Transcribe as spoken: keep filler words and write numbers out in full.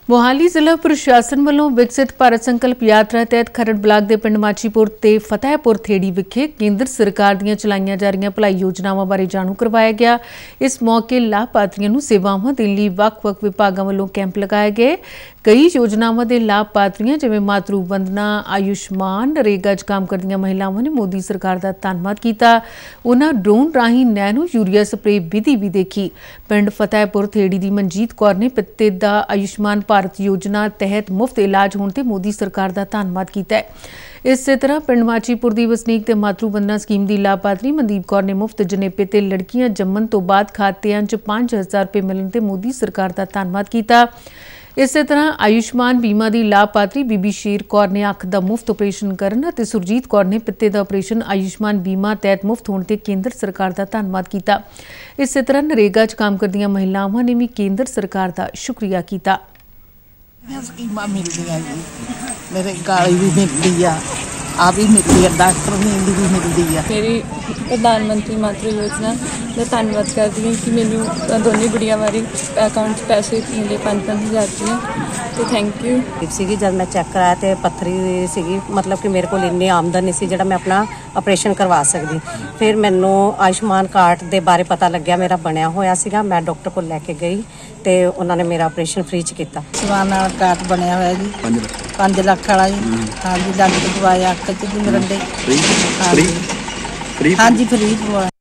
मोहाली जिला प्रशासन वालों विकसित भारत संकल्प यात्रा तहत खरड़ ब्लाक के पिंड माचीपुर ते फतेहपुर थेड़ी विखे केंद्र सरकार ਦੀਆਂ चलाईਆਂ जा रही भलाई योजनावां बारे जाणू करवाया गया। इस मौके लाभपात्रियों ਨੂੰ सेवावां देण लई ਵੱਖ-ਵੱਖ विभागां ਵੱਲੋਂ कैंप लगाए गए। कई योजनावां ਦੇ लाभपात्रियों जिवें मातरू वंदना, आयुष्मान, नरेगा च काम करदियां महिलावां ने मोदी सरकार का धन्नवाद किया। उन्हां ड्रोन राही नैनो यूरिया स्प्रे विधि भी देखी। पिंड फतेहपुर थेड़ी की मनजीत कौर ने पिते का आयुष्मान भारत योजना तहत मुफ्त इलाज होने ते मोदी सरकार का धन्नवाद किया। इस तरह पिंड माचीपुर की वसनीक ते मातरू वंदना स्कीम की लाभपात्री मनदीप कौर ने मुफ्त जनेपे ते लड़कियां जम्मन तो बाद खात्यां च पांच हज़ार रुपये मिलने ते मोदी सरकार का धन्नवाद किया। इस तरह आयुष्मान बीमा की लाभपात्री बीबी शेर कौर ने अख का मुफ्त ऑपरेशन करन ते सुरजीत कौर ने पिते का ऑपरेशन आयुष्मान बीमा तहत मुफ्त होने ते केंद्र सरकार का धन्नवाद किया। इस तरह नरेगा च काम करदियां महिलावां ने भी केंद्र सरकार का शुक्रिया किया। स्कीमां मिलदियां जी, मेरे गाड़ी भी मिलती है, आ भी मिलती है, डॉक्टर नींद भी मिलती है। मेरी प्रधानमंत्री मातृ योजना का धन्यवाद करती हूँ कि मैनू दोनों गुड़िया बारे अकाउंट पैसे मिले पाँच पाँच हज़ार रुपये तो थैंक यू। सी जब मैं चेक कराया तो पत्थरी सी, मतलब कि मेरे को इन्नी आमदन नहीं सी जिहड़ा मैं अपना ऑपरेशन करवा सकती। फिर मैनू आयुष्मान कार्ड के बारे पता लग्या, मेरा बनया होया सीगा, मैं डॉक्टर को लैके गई तो उन्होंने मेरा ऑपरेशन फ्री च किया। आयुष्मान कार्ड बनया होया जी पाँच लाख वाला जी। हाँ जी, लग दवाई अख च जी मरंडे। हाँ जी फ्री।